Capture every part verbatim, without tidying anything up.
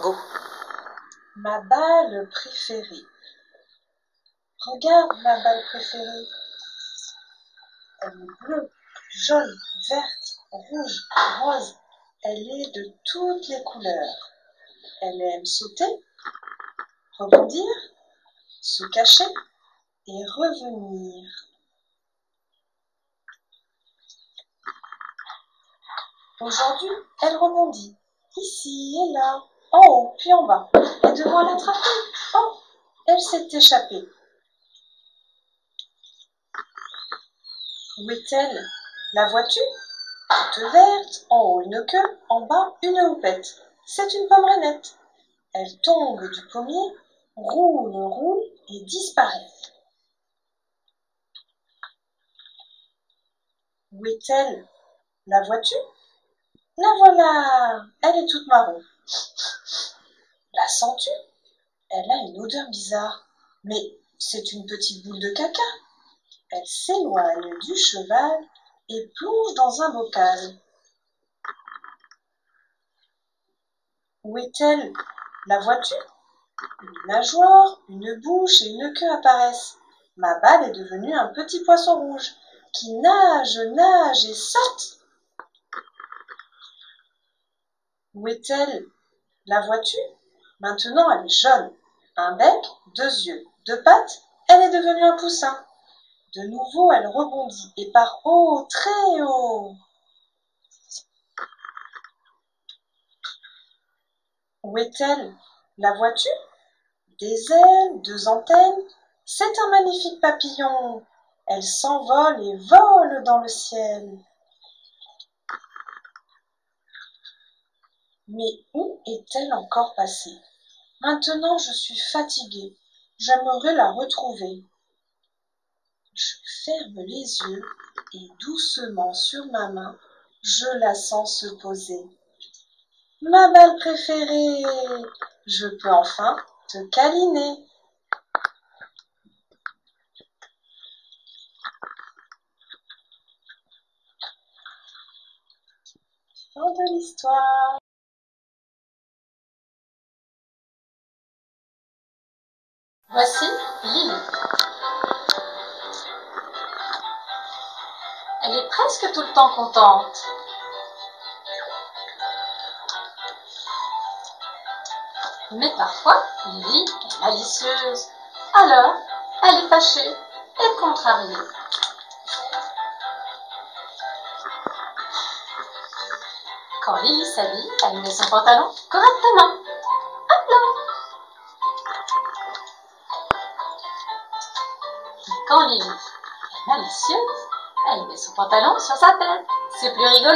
Go. Ma balle préférée. Regarde ma balle préférée. Elle est bleue, jaune, verte, rouge, rose. Elle est de toutes les couleurs. Elle aime sauter, rebondir, se cacher et revenir. Aujourd'hui, elle rebondit, ici et là, en haut puis en bas, et devant l'attraper. Oh, elle s'est échappée. Où est-elle? La vois-tu? Toute verte, en haut une queue, en bas une houppette. C'est une pomme rainette. Elle tombe du pommier, roule, roule et disparaît. Où est-elle? La vois-tu? La voilà, elle est toute marron. La sens-tu? Elle a une odeur bizarre, mais c'est une petite boule de caca. Elle s'éloigne du cheval et plonge dans un bocal. Où est-elle? La vois-tu? Une nageoire, une bouche et une queue apparaissent. Ma balle est devenue un petit poisson rouge qui nage, nage et saute. Où est-elle? La vois-tu? Maintenant elle est jaune. Un bec, deux yeux, deux pattes, elle est devenue un poussin. De nouveau elle rebondit et part haut, très haut. Où est-elle? La vois-tu? Des ailes, deux antennes, c'est un magnifique papillon. Elle s'envole et vole dans le ciel. Mais où est-elle encore passée? Maintenant je suis fatiguée. J'aimerais la retrouver. Je ferme les yeux et doucement sur ma main, je la sens se poser. Ma balle préférée, je peux enfin te câliner. Fin de l'histoire. Voici Lily. Elle est presque tout le temps contente. Mais parfois, Lily est malicieuse. Alors, elle est fâchée et contrariée. Quand Lily s'habille, elle met son pantalon correctement. Hop là! Et quand Lily est malicieuse, elle met son pantalon sur sa tête. C'est plus rigolo.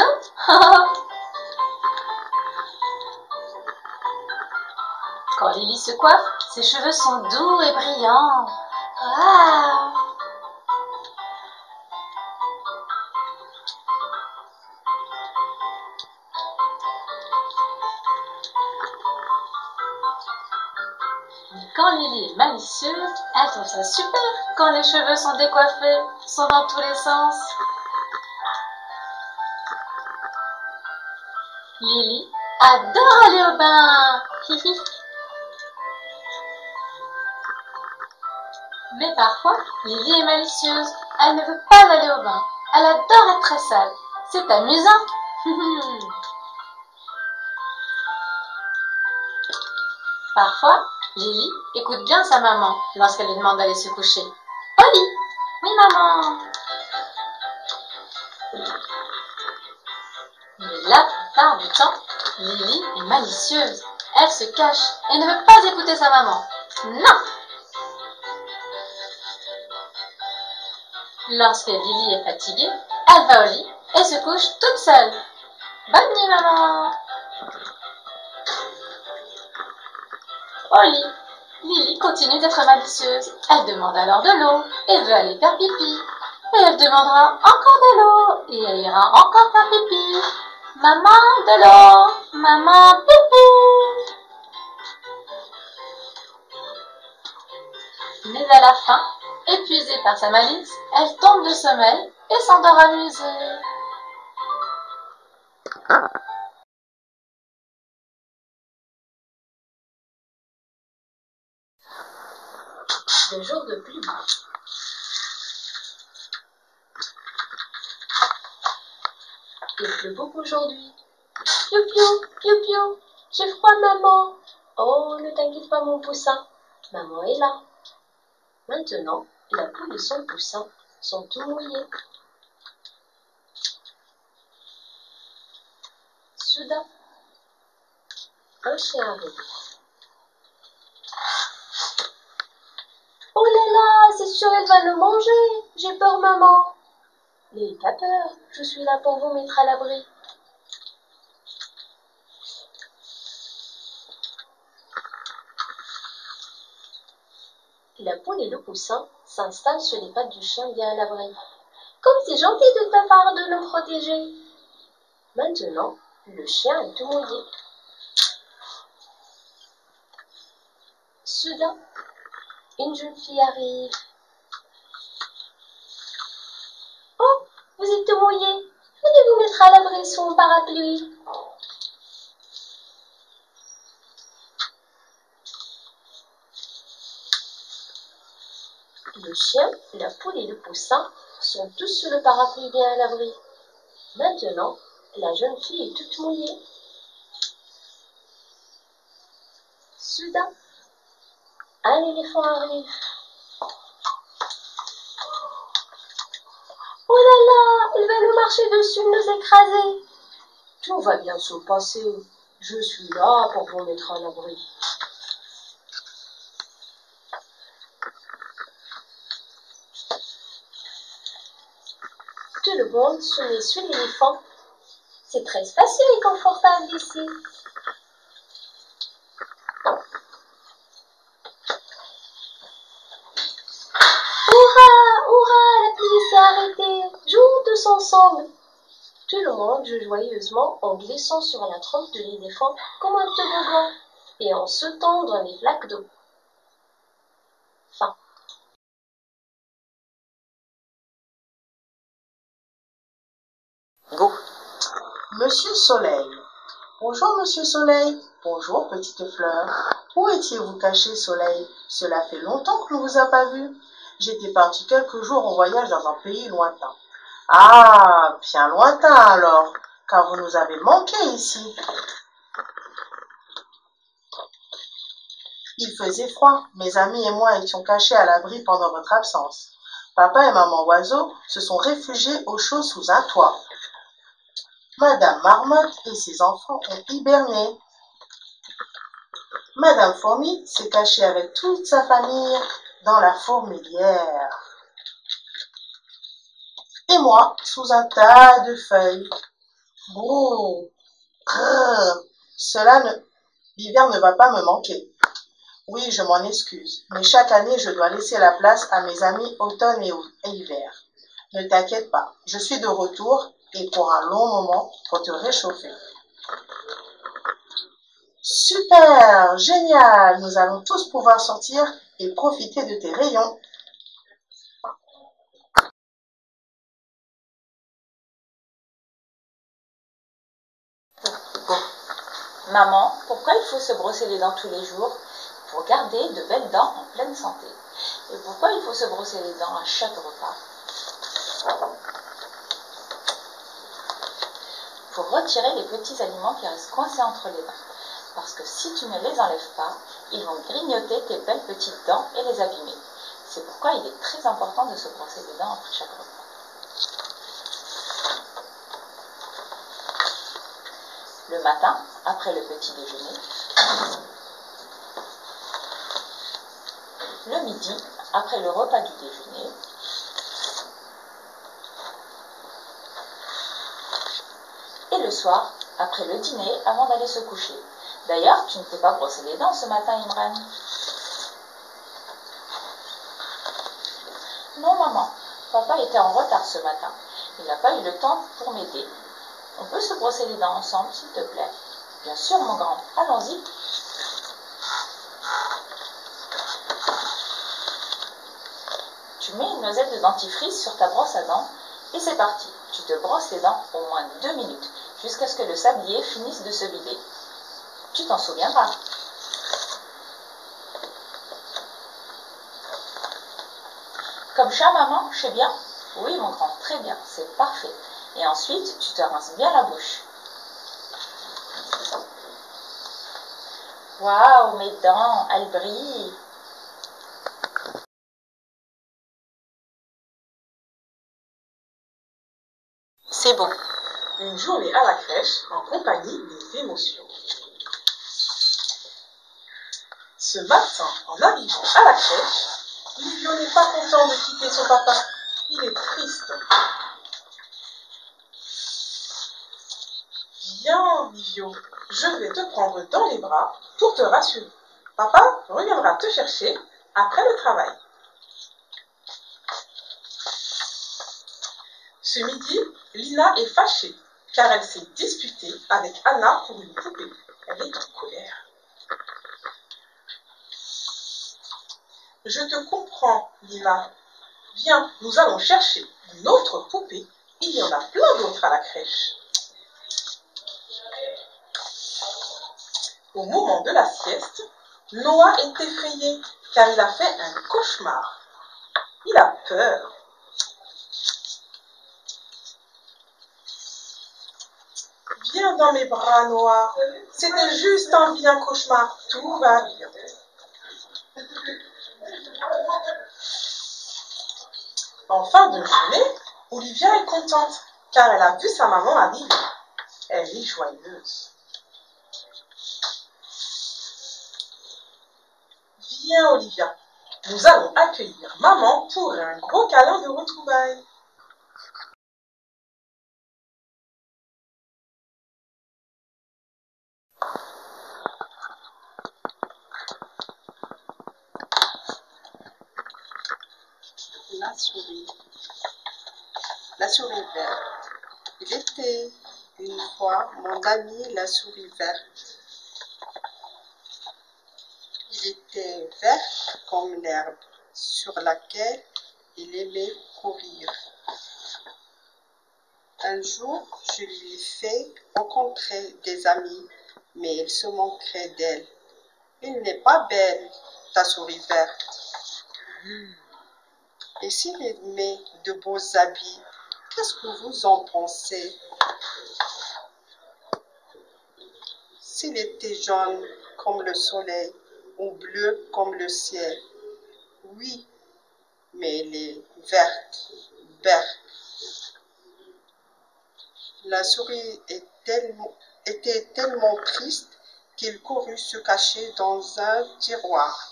Quand Lily se coiffe, ses cheveux sont doux et brillants. Waouh! Mais quand Lily est malicieuse, elle trouve ça super quand les cheveux sont décoiffés, sont dans tous les sens. Lily adore aller au bain. Hihi. Mais parfois, Lily est malicieuse. Elle ne veut pas aller au bain. Elle adore être très sale. C'est amusant. Parfois, Lily écoute bien sa maman lorsqu'elle lui demande d'aller se coucher. Au lit. Oui, maman. Mais la plupart du temps, Lily est malicieuse. Elle se cache et ne veut pas écouter sa maman. Non. Lorsque Lily est fatiguée, elle va au lit et se couche toute seule. Bonne nuit, maman. Au lit, Lily continue d'être malicieuse. Elle demande alors de l'eau et veut aller faire pipi. Et elle demandera encore de l'eau et elle ira encore faire pipi. Maman, de l'eau. Maman, pipi. Mais à la fin, épuisée par sa malice, elle tombe de sommeil et s'endort amusée. Le jour de pluie. Il pleut beaucoup aujourd'hui. Piou piou, piou piou, j'ai froid maman. Oh, ne t'inquiète pas mon poussin, maman est là. Maintenant, la poule et son poussin sont tout mouillés. Soudain, un chien arrive. Oh là là, c'est sûr, elle va nous manger. J'ai peur, maman. N'ayez pas peur, je suis là pour vous mettre à l'abri. La poule et le poussin s'installent sur les pattes du chien bien à l'abri. Comme c'est gentil de ta part de nous protéger. Maintenant, le chien est tout mouillé. Soudain, une jeune fille arrive. Oh, vous êtes tout mouillé. Venez vous mettre à l'abri sous mon parapluie. Le chien, la poule et le poussin sont tous sous le parapluie bien à l'abri. Maintenant, la jeune fille est toute mouillée. Soudain, un éléphant arrive. Oh là là, il va nous marcher dessus, nous écraser. Tout va bien se passer. Je suis là pour vous mettre à l'abri. Tout le monde se met sur l'éléphant. C'est très spacieux et confortable ici. Hurrah, hurrah, la pluie s'est arrêtée. Jouons tous ensemble. Tout le monde joue joyeusement en glissant sur la trompe de l'éléphant comme un toboggan et en sautant dans les flaques d'eau. Fin. Go. Monsieur Soleil. Bonjour, Monsieur Soleil. Bonjour, petite fleur. Où étiez-vous caché, Soleil? Cela fait longtemps que l'on ne vous a pas vu. J'étais parti quelques jours en voyage dans un pays lointain. Ah, bien lointain alors, car vous nous avez manqué ici. Il faisait froid. Mes amis et moi étions cachés à l'abri pendant votre absence. Papa et maman oiseau se sont réfugiés au chaud sous un toit. Madame Marmotte et ses enfants ont hiberné. Madame Fourmi s'est cachée avec toute sa famille dans la fourmilière. Et moi, sous un tas de feuilles. Brrr, brrr, cela ne... L'hiver ne va pas me manquer. Oui, je m'en excuse, mais chaque année, je dois laisser la place à mes amis automne et hiver. Ne t'inquiète pas, je suis de retour et pour un long moment pour te réchauffer. Super, génial, nous allons tous pouvoir sortir et profiter de tes rayons. Maman, pourquoi il faut se brosser les dents tous les jours? Pour garder de belles dents en pleine santé. Et pourquoi il faut se brosser les dents à chaque repas? Pour retirer les petits aliments qui restent coincés entre les dents. Parce que si tu ne les enlèves pas, ils vont grignoter tes belles petites dents et les abîmer. C'est pourquoi il est très important de se brosser les dents après chaque repas. Le matin, après le petit déjeuner. Le midi, après le repas du déjeuner. Et le soir, après le dîner, avant d'aller se coucher. D'ailleurs, tu ne t'es pas brossé les dents ce matin, Imran? Non, maman. Papa était en retard ce matin. Il n'a pas eu le temps pour m'aider. On peut se brosser les dents ensemble, s'il te plaît? Bien sûr, mon grand. Allons-y. Tu mets une noisette de dentifrice sur ta brosse à dents et c'est parti. Tu te brosses les dents au moins deux minutes jusqu'à ce que le sablier finisse de se vider. Tu t'en souviendras. Comme chat, maman, je sais bien? Oui, mon grand, très bien, c'est parfait. Et ensuite, tu te rinces bien la bouche. Waouh, mes dents, elles brillent. C'est bon. Une journée à la crèche en compagnie des émotions. Ce matin, en arrivant à la crèche, Livio n'est pas content de quitter son papa. Il est triste. Viens, Livio, je vais te prendre dans les bras pour te rassurer. Papa reviendra te chercher après le travail. Ce midi, Lina est fâchée car elle s'est disputée avec Anna pour une poupée. Elle est en colère. Je te comprends, Lina. Viens, nous allons chercher une autre poupée. Il y en a plein d'autres à la crèche. Au moment de la sieste, Noah est effrayé car il a fait un cauchemar. Il a peur. Viens dans mes bras, Noah. C'était juste un vilain cauchemar. Tout va bien. En fin de journée, Olivia est contente car elle a vu sa maman arriver. Elle est joyeuse. Viens, Olivia. Nous allons accueillir maman pour un gros câlin de retrouvailles. La souris. La souris verte. Il était une fois mon ami la souris verte. Il était vert comme l'herbe sur laquelle il aimait courir. Un jour, je lui ai fait rencontrer des amis, mais il se moquait d'elle. Il n'est pas belle, ta souris verte. Et s'il met de beaux habits, qu'est-ce que vous en pensez? S'il était jaune comme le soleil ou bleu comme le ciel, oui, mais il est verte, verte. La souris est tellement, était tellement triste qu'il courut se cacher dans un tiroir.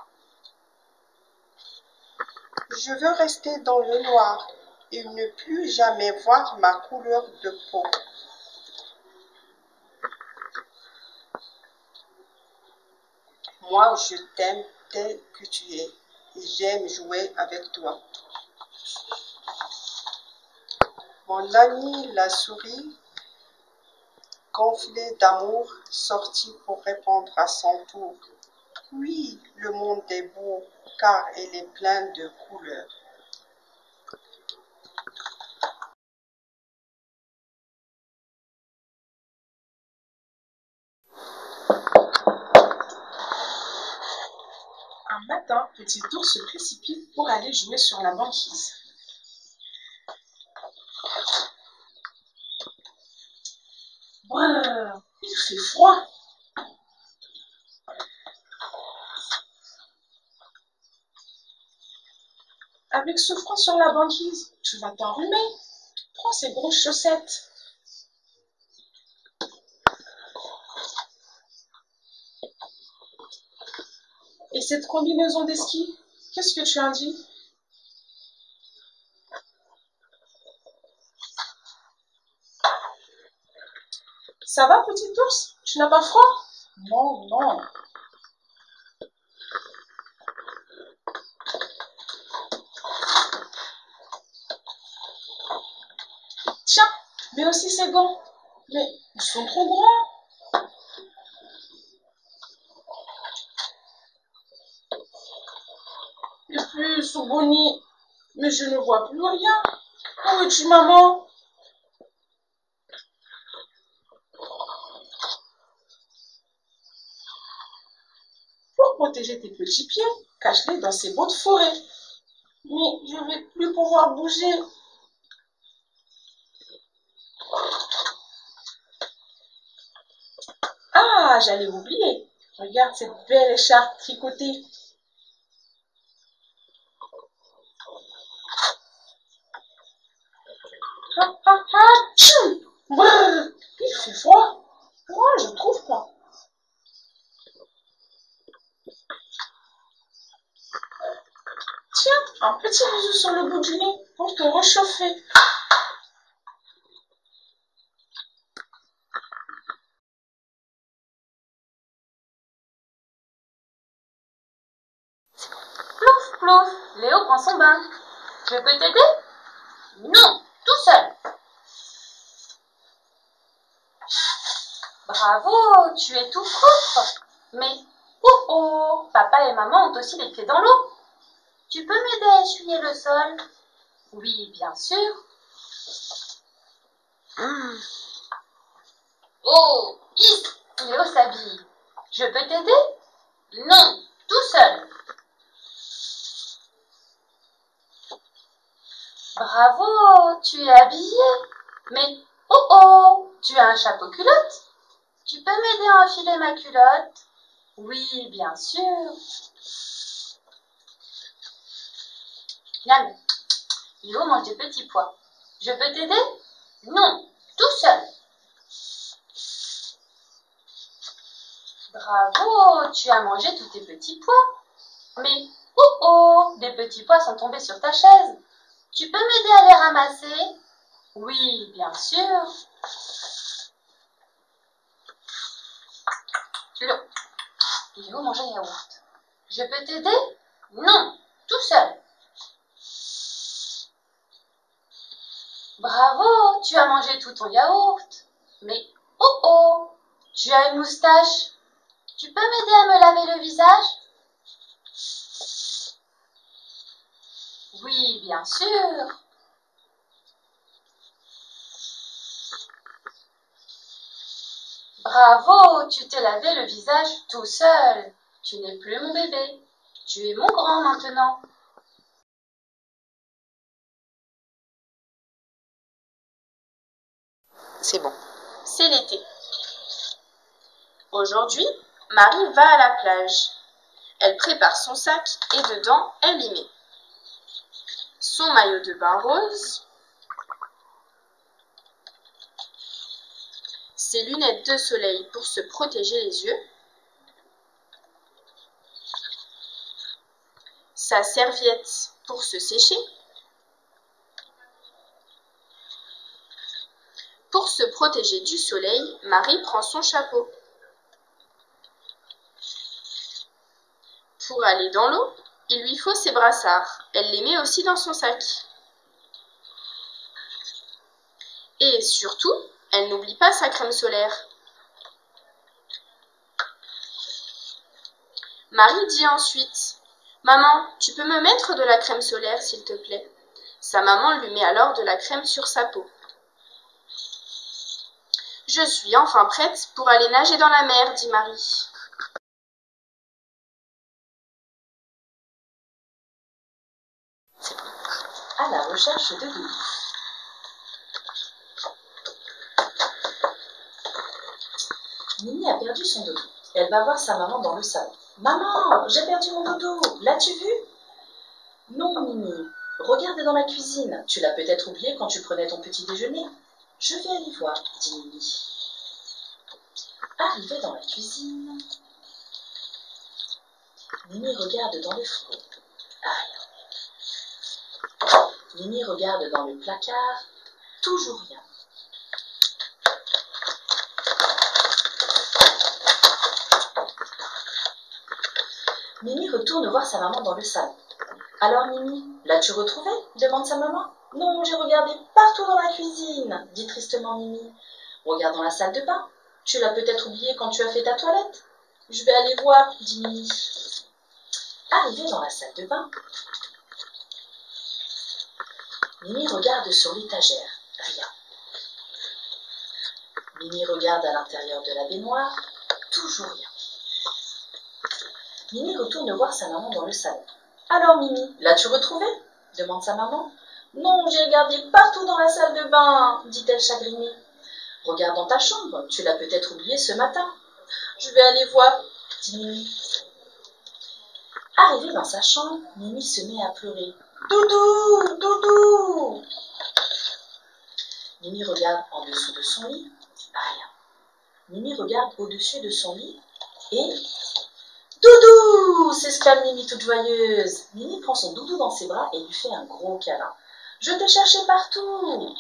Je veux rester dans le noir et ne plus jamais voir ma couleur de peau. Moi, je t'aime tel que tu es et j'aime jouer avec toi. Mon ami la souris, gonflée d'amour, sortit pour répondre à son tour. Oui, le monde est beau car il est plein de couleurs. Un matin, Petit ours se précipite pour aller jouer sur la banquise. Brrr, il fait froid. Avec ce froid sur la banquise, tu vas t'enrhumer. Prends ces grosses chaussettes. Et cette combinaison des skis, qu'est-ce que tu en dis? Ça va, petit ours? Tu n'as pas froid? Non, non. Tiens, mais aussi ces gants. Mais ils sont trop grands. Et puis, ce bonnet, mais je ne vois plus rien. Où es-tu, maman? Pour protéger tes petits pieds, cache-les dans ces bottes forêt. Mais je vais plus pouvoir bouger. Ah, j'allais oublier. Regarde cette belle écharpe tricotée. Ah, ah, ah, tchou. Brrr, il fait froid. Moi, je trouve pas. Tiens, un petit bisou sur le bout du nez pour te réchauffer. Plouf, plouf, Léo prend son bain. Je peux t'aider? Non, tout seul. Bravo, tu es tout propre. Mais, oh oh, papa et maman ont aussi les pieds dans l'eau. Tu peux m'aider à essuyer le sol? Oui, bien sûr. Mmh. Oh, hic, Léo s'habille. Je peux t'aider? Non, tout seul. Bravo, tu es habillé. Mais, oh oh, tu as un chapeau culotte? Tu peux m'aider à enfiler ma culotte? Oui, bien sûr. Miam, Léo mange des petits pois. Je peux t'aider? Non, tout seul. Bravo, tu as mangé tous tes petits pois. Mais, oh oh, des petits pois sont tombés sur ta chaise. Tu peux m'aider à les ramasser? Oui, bien sûr. Léo, Léo mange un yaourt. Je peux t'aider? Non, tout seul. Bravo, tu as mangé tout ton yaourt. Mais, oh oh, tu as une moustache. Tu peux m'aider à me laver le visage? Oui, bien sûr. Bravo, tu t'es lavé le visage tout seul. Tu n'es plus mon bébé. Tu es mon grand maintenant. C'est bon. C'est l'été. Aujourd'hui, Marie va à la plage. Elle prépare son sac et dedans, elle y met son maillot de bain rose, ses lunettes de soleil pour se protéger les yeux, sa serviette pour se sécher, pour se protéger du soleil, Marie prend son chapeau. Pour aller dans l'eau, il lui faut ses brassards. Elle les met aussi dans son sac. Et surtout, elle n'oublie pas sa crème solaire. Marie dit ensuite « Maman, tu peux me mettre de la crème solaire, s'il te plaît ?» Sa maman lui met alors de la crème sur sa peau. « Je suis enfin prête pour aller nager dans la mer, » dit Marie. À la recherche de Doudou. Mimi a perdu son doudou. Elle va voir sa maman dans le salon. « Maman, j'ai perdu mon doudou. L'as-tu vu ?»« Non, Mimi. Regarde dans la cuisine. Tu l'as peut-être oublié quand tu prenais ton petit déjeuner. »« Je vais aller voir, » dit Mimi. Arrivée dans la cuisine, Mimi regarde dans le frigo. Rien. Mimi regarde dans le placard. Toujours rien. Mimi retourne voir sa maman dans le salon. « Alors Mimi, l'as-tu retrouvé ?» demande sa maman. « Non, j'ai regardé partout dans la cuisine, » dit tristement Mimi. « Regarde dans la salle de bain. Tu l'as peut-être oublié quand tu as fait ta toilette. »« Je vais aller voir, » dit Mimi. Arrivée dans la salle de bain, Mimi regarde sur l'étagère. Rien. Mimi regarde à l'intérieur de la baignoire. Toujours rien. Mimi retourne voir sa maman dans le salon. « Alors Mimi, l'as-tu retrouvé ?» demande sa maman. Non, j'ai regardé partout dans la salle de bain, dit-elle chagrinée. Regarde dans ta chambre, tu l'as peut-être oublié ce matin. Je vais aller voir, dit Mimi. Arrivée dans sa chambre, Mimi se met à pleurer. Doudou, doudou. Mimi regarde en dessous de son lit, rien. Mimi regarde au-dessus de son lit et... Doudou, s'exclame Mimi toute joyeuse. Mimi prend son doudou dans ses bras et lui fait un gros câlin. Je t'ai cherché partout.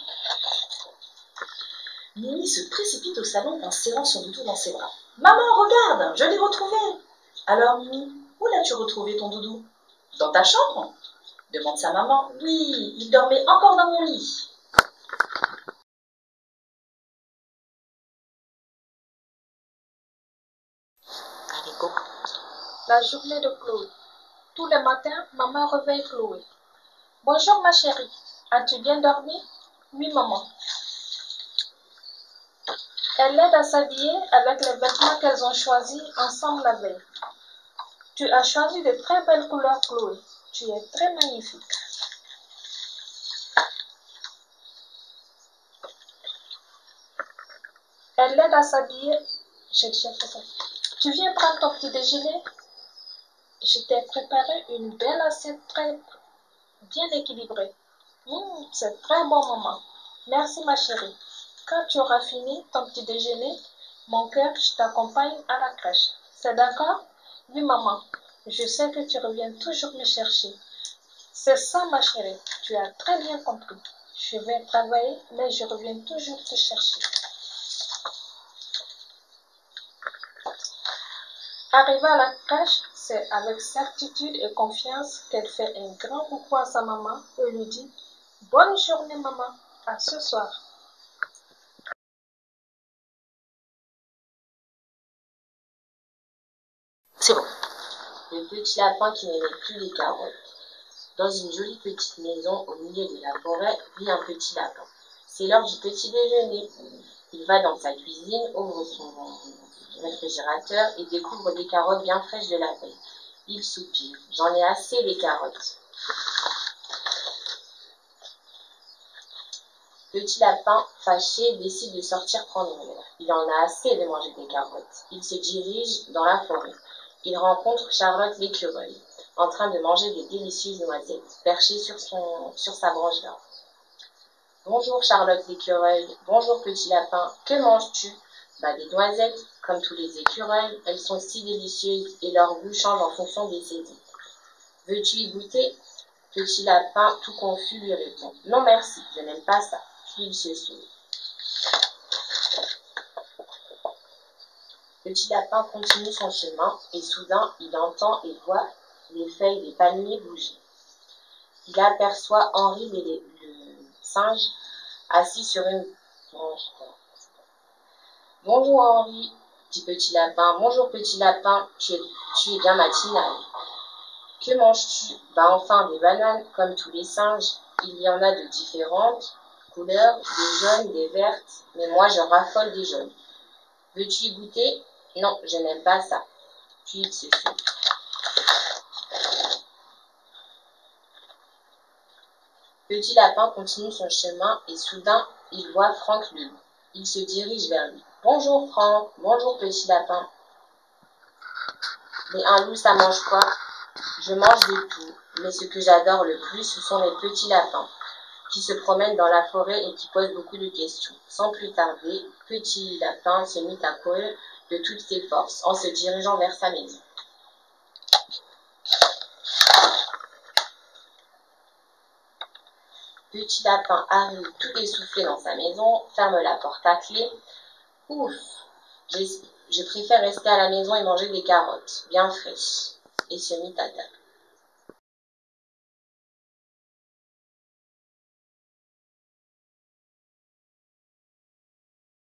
Mimi se précipite au salon en serrant son doudou dans ses bras. Maman, regarde, je l'ai retrouvé. Alors Mimi, où l'as-tu retrouvé ton doudou? Dans ta chambre? Demande sa maman. Oui, il dormait encore dans mon lit. Allez, go. La journée de Chloé. Tous les matins, maman réveille Chloé. Bonjour ma chérie, as-tu bien dormi? Oui maman. Elle l'aide à s'habiller avec les vêtements qu'elles ont choisis ensemble la veille. Tu as choisi de très belles couleurs Chloé, tu es très magnifique. Elle l'aide à s'habiller. J'ai déjà fait ça. Tu viens prendre ton petit déjeuner? Je t'ai préparé une belle assiette très bien équilibrée. Mmh, c'est très bon maman. Merci ma chérie. Quand tu auras fini ton petit déjeuner, mon cœur, je t'accompagne à la crèche. C'est d'accord? Oui maman. Je sais que tu reviens toujours me chercher. C'est ça ma chérie. Tu as très bien compris. Je vais travailler, mais je reviens toujours te chercher. Arrivée à la crèche, c'est avec certitude et confiance qu'elle fait un grand coucou à sa maman et lui dit « Bonne journée maman, à ce soir ». C'est bon. Le petit lapin qui n'aimait plus les carottes. Dans une jolie petite maison au milieu de la forêt vit un petit lapin. C'est l'heure du petit déjeuner. Il va dans sa cuisine, ouvre son réfrigérateur et découvre des carottes bien fraîches de la veille. Il soupire. J'en ai assez des carottes. Petit lapin, fâché, décide de sortir prendre l'air. Il en a assez de manger des carottes. Il se dirige dans la forêt. Il rencontre Charlotte l'écureuil, en train de manger des délicieuses noisettes, perchées sur, son, sur sa branche d'arbre. Bonjour Charlotte l'écureuil, bonjour petit lapin, que manges-tu? Bah des noisettes, comme tous les écureuils, elles sont si délicieuses et leur goût change en fonction des saisons. Veux-tu y goûter? Petit lapin, tout confus, lui répond. Non merci, je n'aime pas ça. Puis il se sauve. Petit lapin continue son chemin et soudain il entend et voit les feuilles des palmiers bouger. Il aperçoit Henri le, le singe assis sur une branche. Bonjour Henri, dit Petit lapin. Bonjour Petit lapin, tu es, tu es bien matinal. Que manges-tu? Bah enfin des bananes, comme tous les singes. Il y en a de différentes couleurs, des jaunes, des vertes, mais moi je raffole des jaunes. Veux-tu y goûter? Non, je n'aime pas ça. Puis il se sauve. Petit lapin continue son chemin et soudain, il voit Franck le loup. Il se dirige vers lui. Bonjour Franck, bonjour petit lapin. Mais un loup, ça mange quoi? Je mange de tout, mais ce que j'adore le plus, ce sont les petits lapins qui se promènent dans la forêt et qui posent beaucoup de questions. Sans plus tarder, Petit lapin se mit à courir de toutes ses forces en se dirigeant vers sa maison. Petit lapin arrive tout essoufflé dans sa maison, ferme la porte à clé. Ouf, je préfère rester à la maison et manger des carottes, bien fraîches. Et se mit à table.